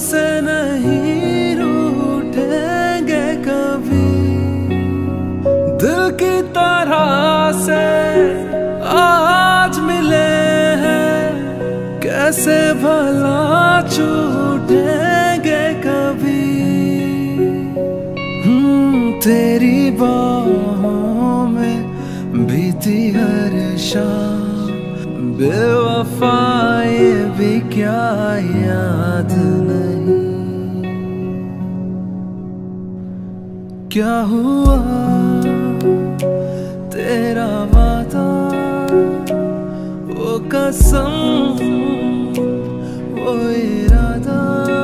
तुमसे नहीं रूठेंगे कभी, दिल की तरह से आज मिले हैं, कैसे भला छूटेंगे कभी। तेरी बाहों में बीती हर शाम, बेवफा ये भी क्या याद नहीं। क्या हुआ तेरा वादा, वो कसम वो इरादा,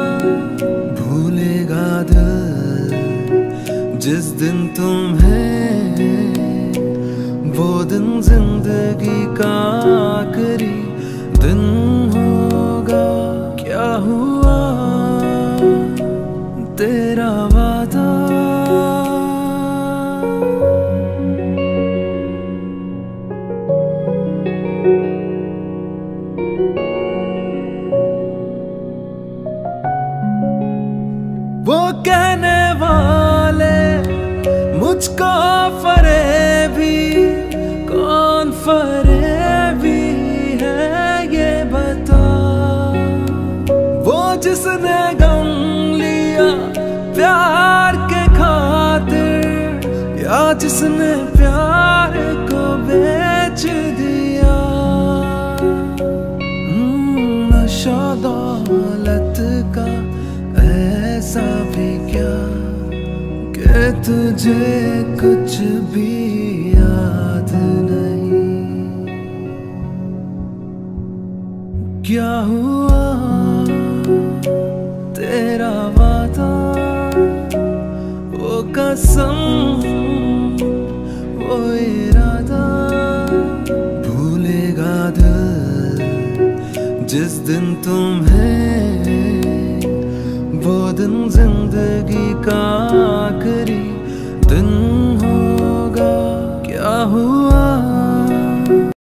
भूलेगा दिल जिस दिन तुम्हें, वो दिन जिंदगी का आखिरी दिन होगा। क्या हुआ तेरा वादा, वो कहने वाले मुझको फरेबी, कौन फरेबी है ये बता। वो जिसने गम लिया प्यार के खातिर, या जिसने प्यार को बेच दिया। नशा दौलत का ऐसा भी क्या कि तुझे कुछ भी याद नहीं। क्या हुआ तेरा वादा, वो कसम वो इरादा, भूलेगा दिल जिस दिन तुम्हें, वो दिन जिंदगी का आखिरी दिन होगा। क्या हुआ